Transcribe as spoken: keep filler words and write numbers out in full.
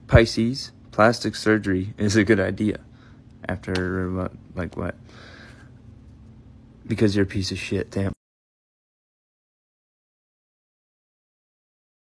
Pisces, plastic surgery is a good idea. After, like, what? Because you're a piece of shit, damn.